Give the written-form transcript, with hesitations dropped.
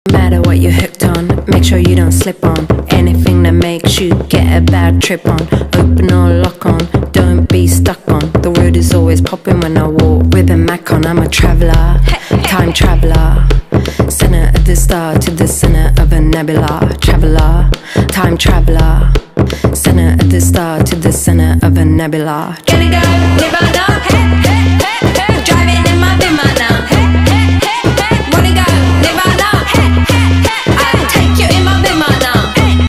No matter what you're hooked on, make sure you don't slip on anything that makes you get a bad trip on. Open or lock on, don't be stuck on. The road is always popping when I walk with a Mac on. I'm a traveller, time traveller, center of the star to the center of a nebula. Traveller, time traveller, center of the star to the center of a nebula. Can it go? Nirvana.